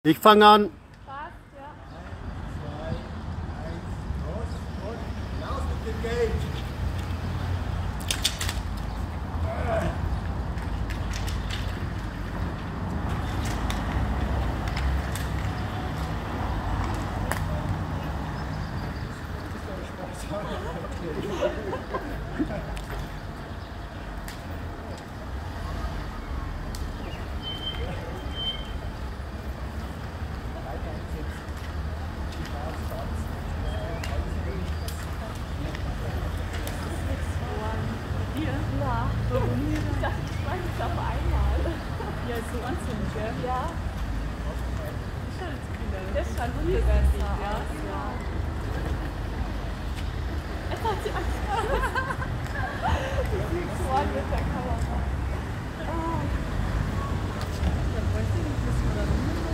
Ich fange an. Passt, ja. 1, 2, 1, los, und raus mit dem Gate. Ja. Warum? Ich dachte, ich weiß es auf einmal. Ja, ist so anziehend, gell? Ja. Das Das schaut viel viel besser besser aus, aus, ja. ja. Jetzt hat sie Angst. Du siehst so an mit der Kamera. Da bräuchte ich nicht, müssen wir da runter.